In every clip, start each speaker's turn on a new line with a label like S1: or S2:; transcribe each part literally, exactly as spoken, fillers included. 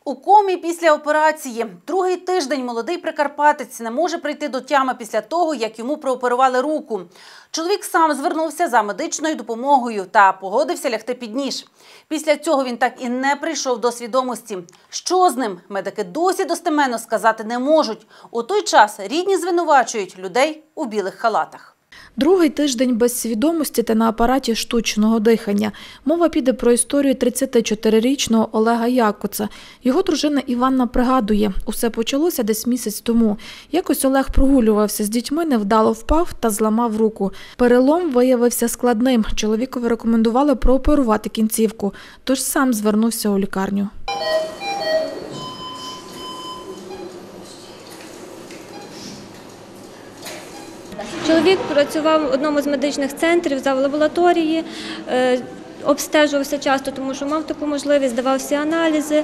S1: У комі після операції. Другий тиждень молодий прикарпатець не може прийти до тями після того, як йому прооперували руку. Чоловік сам звернувся за медичною допомогою та погодився лягти під ніж. Після цього він так і не прийшов до свідомості. Що з ним? Медики досі достеменно сказати не можуть. У той час рідні звинувачують людей у білих халатах.
S2: Другий тиждень без свідомості та на апараті штучного дихання. Мова піде про історію тридцятичотирирічного Олега Якоца. Його дружина Іванна пригадує, усе почалося десь місяць тому. Якось Олег прогулювався з дітьми, невдало впав та зламав руку. Перелом виявився складним. Чоловікові рекомендували прооперувати кінцівку, тож сам звернувся у лікарню.
S3: Чоловік працював в одному з медичних центрів за лабораторії, обстежувався часто, тому що мав таку можливість, здавав всі аналізи,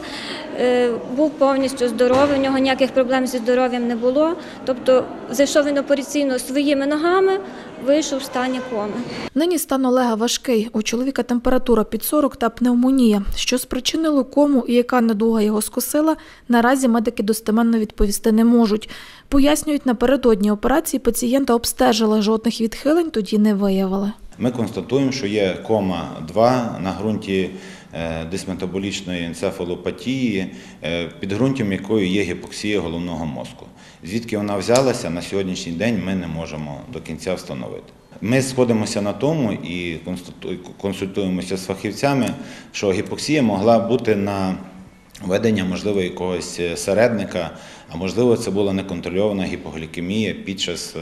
S3: був повністю здоровий, у нього ніяких проблем зі здоров'ям не було. Тобто зайшов він операційно своїми ногами, вийшов в стані коми.
S2: Нині стан Олега важкий. У чоловіка температура під сорок та пневмонія. Що спричинило кому і яка недуга його скосила, наразі медики достеменно відповісти не можуть. Пояснюють, напередодні операції пацієнта обстежили, жодних відхилень тоді не виявили.
S4: Ми констатуємо, що є кома два на ґрунті дисметаболічної енцефалопатії, підґрунтям якої є гіпоксія головного мозку. Звідки вона взялася, на сьогоднішній день ми не можемо до кінця встановити. Ми сходимося на тому і консультуємося з фахівцями, що гіпоксія могла бути на введення, можливо, якогось середника, а можливо, це була неконтрольована гіпоглікемія під час,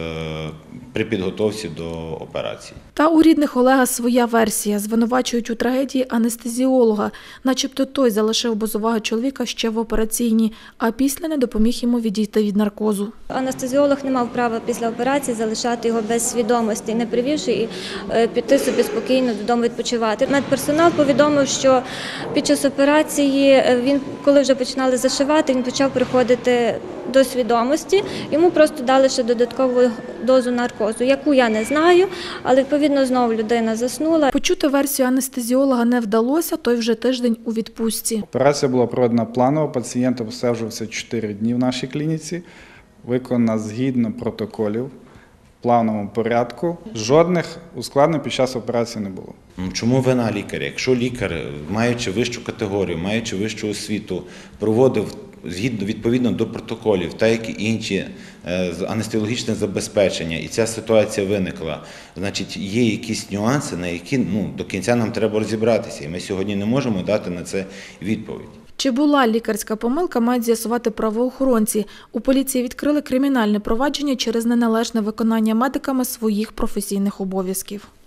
S4: при підготовці до операції.
S2: Та у рідних Олега своя версія. Звинувачують у трагедії анестезіолога. Начебто той залишив без уваги чоловіка ще в операційній, а після не допоміг йому відійти від наркозу.
S3: Анестезіолог не мав права після операції залишати його без свідомості, не привівши і піти собі спокійно додому відпочивати. Медперсонал повідомив, що під час операції, він, коли вже починали зашивати, він почав приходити до свідомості. Йому просто дали ще додаткову дозу наркозу, яку я не знаю, але відповідно знову людина заснула.
S2: Почути версію анестезіолога не вдалося, той вже тиждень у відпустці.
S5: Операція була проведена планово, пацієнт обстежувався чотири дні в нашій клініці, виконана згідно протоколів, в плановому порядку. Жодних ускладнень під час операції не було.
S4: Чому вина лікаря? Якщо лікар, маючи вищу категорію, маючи вищу освіту, проводив згідно відповідно до протоколів, та як і інші анестезіологічне забезпечення, і ця ситуація виникла, значить є якісь нюанси, на які ну, до кінця нам треба розібратися, і ми сьогодні не можемо дати на це відповідь.
S2: Чи була лікарська помилка, мають з'ясувати правоохоронці. У поліції відкрили кримінальне провадження через неналежне виконання медиками своїх професійних обов'язків.